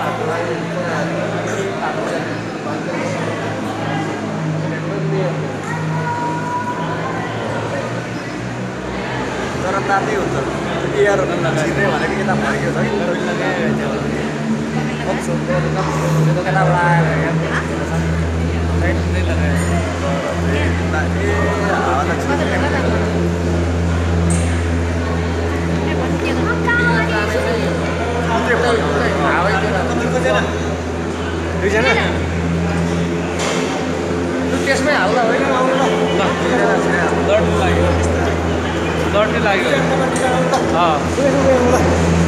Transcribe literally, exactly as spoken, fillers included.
तर तातै हुन्छ एयर छिर्ने भनेको यता फर्केको छ कि केटाबाट आएर दुईजना त्यसमै हाल्दा होइन लड्नु लाग्यो लड्नु लाग्यो